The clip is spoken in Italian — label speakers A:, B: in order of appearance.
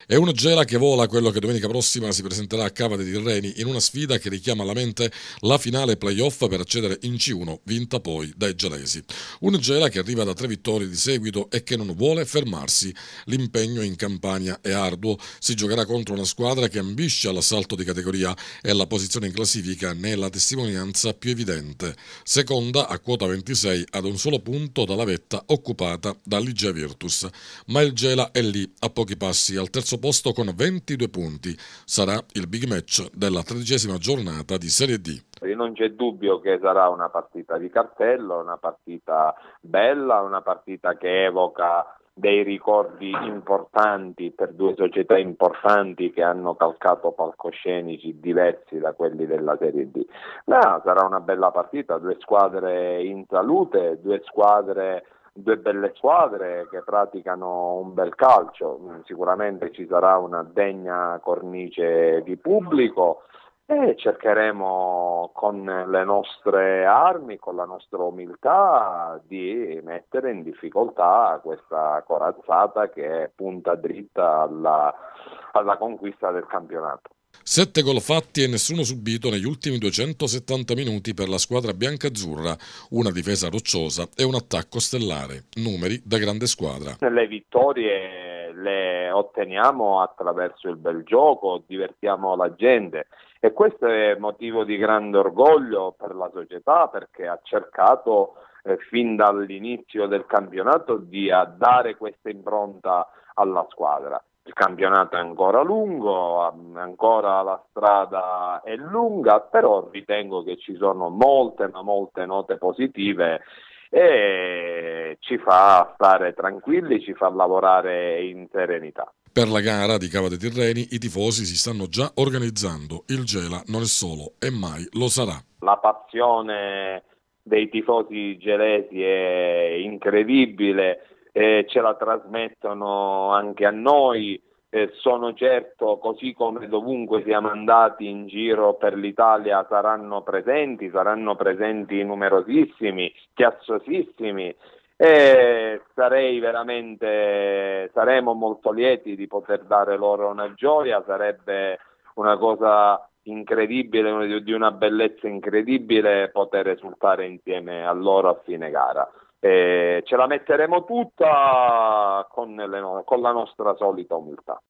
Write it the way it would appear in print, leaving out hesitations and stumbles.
A: È una Gela che vola quello che domenica prossima si presenterà a Cava dei Tirreni in una sfida che richiama alla mente la finale playoff per accedere in C1, vinta poi dai gelesi. Una Gela che arriva da 3 vittorie di seguito e che non vuole fermarsi. L'impegno in Campania è arduo, si giocherà contro una squadra che ambisce all'assalto di categoria e la posizione in classifica ne è la testimonianza più evidente. Seconda a quota 26 ad un solo punto dalla vetta occupata dall'Igea Virtus, ma il Gela è lì a pochi passi al terzo posto con 22 punti. Sarà il big match della 13ª giornata di Serie D.
B: Non c'è dubbio che sarà una partita di cartello, una partita bella, una partita che evoca dei ricordi importanti per due società importanti che hanno calcato palcoscenici diversi da quelli della Serie D. Ma sarà una bella partita, due squadre in salute, due belle squadre che praticano un bel calcio. Sicuramente ci sarà una degna cornice di pubblico e cercheremo con le nostre armi, con la nostra umiltà, di mettere in difficoltà questa corazzata che punta dritta alla conquista del campionato.
A: 7 gol fatti e nessuno subito negli ultimi 270 minuti per la squadra biancazzurra, una difesa rocciosa e un attacco stellare, numeri da grande squadra.
B: Le vittorie le otteniamo attraverso il bel gioco, divertiamo la gente e questo è motivo di grande orgoglio per la società perché ha cercato fin dall'inizio del campionato di dare questa impronta alla squadra. Il campionato è ancora lungo, ancora la strada è lunga, però ritengo che ci sono molte, ma molte note positive e ci fa stare tranquilli, ci fa lavorare in serenità.
A: Per la gara di Cava dei Tirreni i tifosi si stanno già organizzando. Il Gela non è solo e mai lo sarà.
B: La passione dei tifosi gelesi è incredibile, ce la trasmettono anche a noi. Sono certo, così come dovunque siamo andati in giro per l'Italia, saranno presenti numerosissimi, chiassosissimi e saremo molto lieti di poter dare loro una gioia, sarebbe una cosa incredibile, di una bellezza incredibile poter esultare insieme a loro a fine gara. Ce la metteremo tutta con la nostra solita umiltà.